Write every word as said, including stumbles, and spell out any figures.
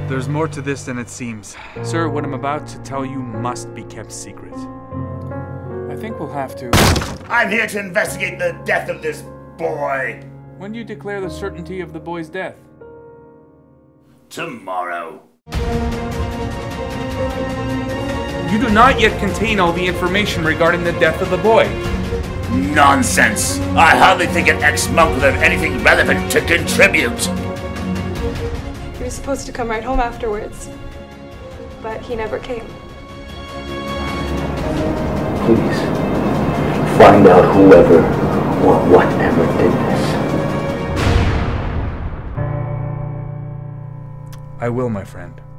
There's more to this than it seems. Sir, what I'm about to tell you must be kept secret. I think we'll have to... I'm here to investigate the death of this boy. When do you declare the certainty of the boy's death? Tomorrow. You do not yet contain all the information regarding the death of the boy. Nonsense! I hardly think an ex-monk would have anything relevant to contribute. He was supposed to come right home afterwards, but he never came. Please, find out whoever or whatever did this. I will, my friend.